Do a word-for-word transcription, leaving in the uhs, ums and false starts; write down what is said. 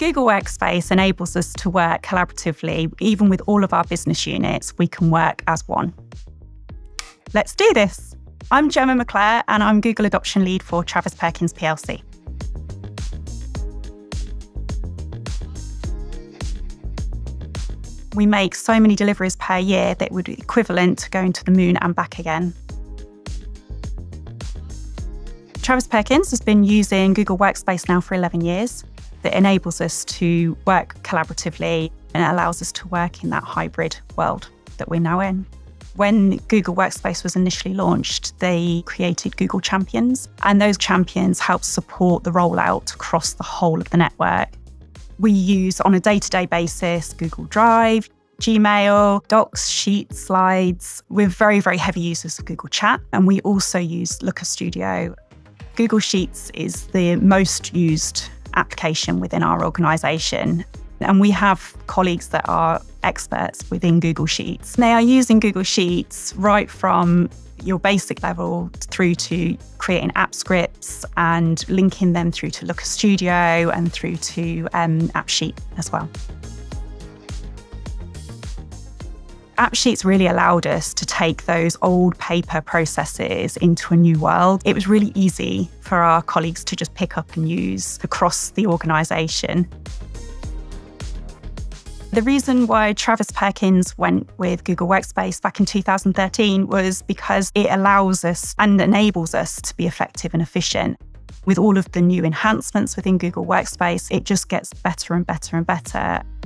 Google Workspace enables us to work collaboratively. Even with all of our business units, we can work as one. Let's do this. I'm Gemma McClare, and I'm Google Adoption Lead for Travis Perkins P L C. We make so many deliveries per year that would be equivalent to going to the moon and back again. Travis Perkins has been using Google Workspace now for eleven years. That enables us to work collaboratively and allows us to work in that hybrid world that we're now in. When Google Workspace was initially launched, they created Google Champions, and those champions help support the rollout across the whole of the network. We use, on a day-to-day basis, Google Drive, Gmail, Docs, Sheets, Slides. We're very, very heavy users of Google Chat, and we also use Looker Studio. Google Sheets is the most used application within our organisation, and we have colleagues that are experts within Google Sheets. They are using Google Sheets right from your basic level through to creating app scripts and linking them through to Looker Studio and through to um, AppSheet as well. AppSheet's really allowed us to take those old paper processes into a new world. It was really easy for our colleagues to just pick up and use across the organisation. The reason why Travis Perkins went with Google Workspace back in two thousand thirteen was because it allows us and enables us to be effective and efficient. With all of the new enhancements within Google Workspace, it just gets better and better and better.